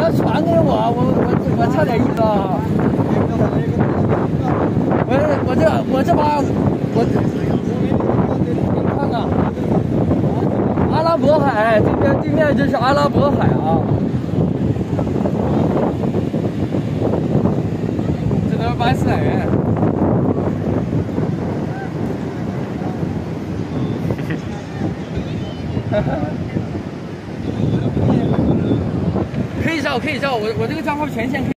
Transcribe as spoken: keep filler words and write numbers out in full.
要传给我，我我我差点意思啊！我我这我这把我你看看，阿拉伯海这边对面就是阿拉伯海啊，这都是巴基斯坦人。可以照，可以照，我我这个账号权限可以。